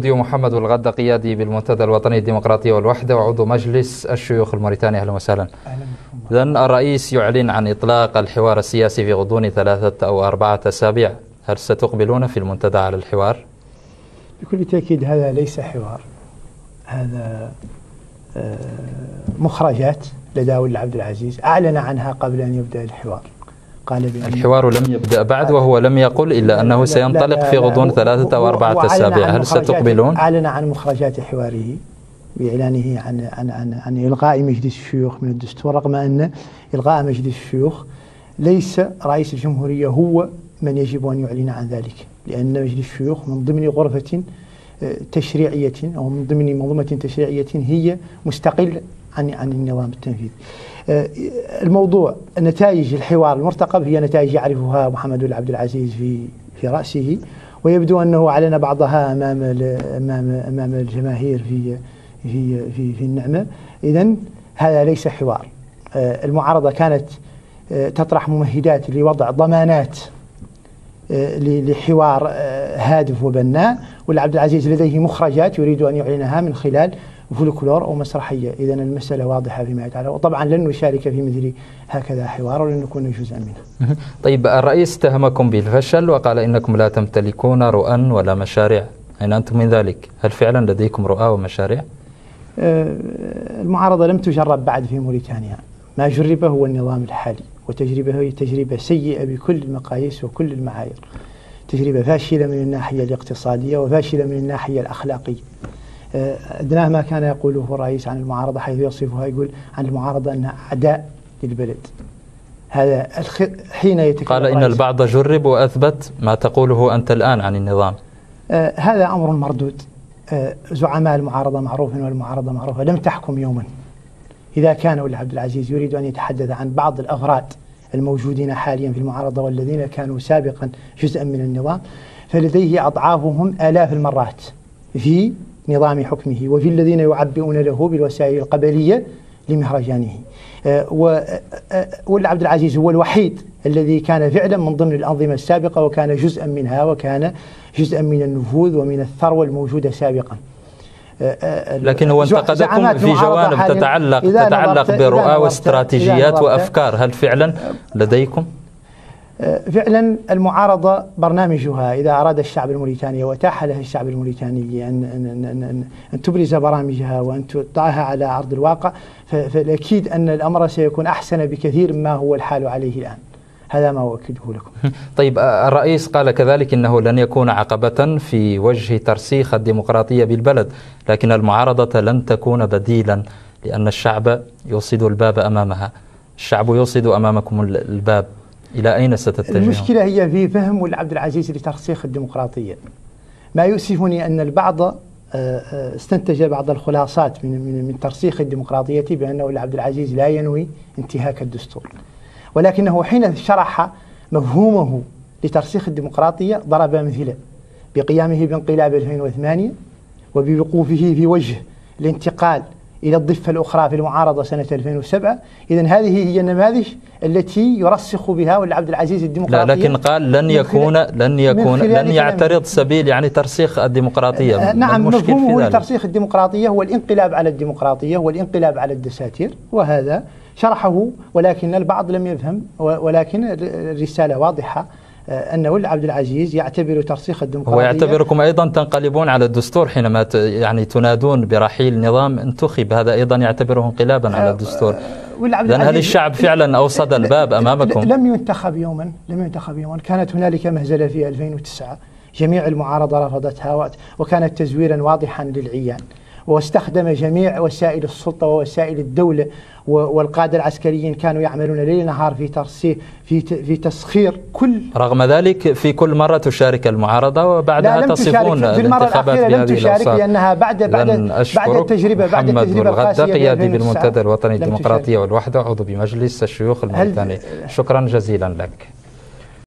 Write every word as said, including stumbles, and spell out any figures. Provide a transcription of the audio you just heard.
الاستوديو محمد الغدا، قيادي بالمنتدى الوطني الديمقراطية والوحدة وعضو مجلس الشيوخ الموريتاني. أهلا وسهلا. إذن الرئيس يعلن عن إطلاق الحوار السياسي في غضون ثلاثة أو أربعة أسابيع، هل ستقبلون في المنتدى على الحوار؟ بكل تأكيد هذا ليس حوار، هذا مخرجات لدى ولي عبد العزيز أعلن عنها قبل أن يبدأ الحوار. قال بأن الحوار لم يبدأ بعد، وهو لم يقل إلا أنه سينطلق في غضون ثلاثة أو أربعة أسابيع، هل ستقبلون؟ أعلن عن مخرجات حواره بإعلانه عن عن عن عن إلغاء مجلس الشيوخ من الدستور، رغم أن إلغاء مجلس الشيوخ ليس رئيس الجمهورية هو من يجب أن يعلن عن ذلك، لأن مجلس الشيوخ من ضمن غرفة تشريعية أو من ضمن منظومة تشريعية هي مستقل عن عن النظام التنفيذي. الموضوع نتائج الحوار المرتقب هي نتائج يعرفها محمد ولي عبد العزيز في في رأسه، ويبدو أنه أعلن بعضها أمام أمام أمام الجماهير في في في في النعمة. إذن هذا ليس حوار. المعارضة كانت تطرح ممهدات لوضع ضمانات لحوار هادف وبناء، ولي عبد العزيز لديه مخرجات يريد أن يعلنها من خلال فولكلور أو مسرحية. إذن المسألة واضحة فيما يتعلق، وطبعا لن نشارك في مثل هكذا حوار ولن نكون جزءا منه. طيب، الرئيس اتهمكم بالفشل وقال إنكم لا تمتلكون رؤى ولا مشاريع، أين أنتم من ذلك؟ هل فعلا لديكم رؤى ومشاريع؟ المعارضة لم تجرب بعد في موريتانيا، ما جرب هو النظام الحالي، وتجربه هي تجربة سيئة بكل المقاييس وكل المعايير، تجربة فاشلة من الناحية الاقتصادية وفاشلة من الناحية الأخلاقية. أدناه ما كان يقوله الرئيس عن المعارضة، حيث يصفها يقول عن المعارضة أنها أعداء للبلد. هذا حين يتكلم قال إن البعض جرب وأثبت ما تقوله أنت الآن عن النظام. آه هذا أمر مردود. آه زعماء المعارضة معروفين والمعارضة معروفة، لم تحكم يوما. إذا كان ولي عبد العزيز يريد أن يتحدث عن بعض الأفراد الموجودين حاليا في المعارضة والذين كانوا سابقا جزءا من النظام، فلديه أضعافهم آلاف المرات في نظام حكمه وفي الذين يعبئون له بالوسائل القبلية لمهرجانه. ولي عبد العزيز هو الوحيد الذي كان فعلا من ضمن الأنظمة السابقة، وكان جزءا منها، وكان جزءا من النفوذ ومن الثروة الموجودة سابقا. لكن هو انتقدكم في جوانب تتعلق تتعلق برؤى واستراتيجيات وأفكار، هل فعلا لديكم؟ فعلا المعارضة برنامجها إذا أراد الشعب الموريتاني وأتاح له الشعب الموريتاني أن, أن, أن, أن, أن تبرز برامجها وأن تضعها على أرض الواقع، فالأكيد أن الأمر سيكون أحسن بكثير مما هو الحال عليه الآن. هذا ما أؤكده لكم. طيب، الرئيس قال كذلك إنه لن يكون عقبة في وجه ترسيخ الديمقراطية بالبلد، لكن المعارضة لن تكون بديلا، لأن الشعب يوصد الباب أمامها. الشعب يوصد أمامكم الباب، إلى أين ستتجه؟ المشكلة هي في فهم ولي عبد العزيز لترسيخ الديمقراطية. ما يؤسفني أن البعض استنتج بعض الخلاصات من من من ترسيخ الديمقراطية بأن ولي عبد العزيز لا ينوي انتهاك الدستور، ولكنه حين شرح مفهومه لترسيخ الديمقراطية ضرب مثلا بقيامه بانقلاب ألفين وثمانية وبوقوفه في وجه الانتقال إلى الضفة الأخرى في المعارضة سنة ألفين وسبعة. إذن هذه هي النماذج التي يرسخ بها ولي عبد العزيز الديمقراطية. لا، لكن قال لن يكون لن يكون لن يعترض سبيل يعني ترسيخ الديمقراطية. آه نعم، مفهومه لترسيخ الديمقراطية هو الانقلاب على الديمقراطية والانقلاب على الدساتير، وهذا شرحه، ولكن البعض لم يفهم. ولكن الرسالة واضحة، أن ولي عبد العزيز يعتبر ترسيخ الديمقراطية. هو يعتبركم أيضا تنقلبون على الدستور حينما يعني تنادون برحيل نظام انتخب، هذا أيضا يعتبره انقلابا على الدستور. لأن هل الشعب فعلا أوصد الباب أمامكم؟ لم ينتخب يوما، لم ينتخب يوما. كانت هنالك مهزلة في ألفين وتسعة جميع المعارضة رفضتها، وكانت تزويرا واضحا للعيان، واستخدم جميع وسائل السلطة ووسائل الدولة، والقادة العسكريين كانوا يعملون ليل نهار في ترسيخ في في تسخير كل. رغم ذلك في كل مرة تشارك المعارضة وبعدها تصفون الانتخابات بهذه الأوصاف. لأنها بعد بعد بعد التجربة بعد التجربة الغدا، قيادي بالمنتدى الوطني الديمقراطية والوحدة، عضو بمجلس الشيوخ الموريتاني، شكرا جزيلا لك.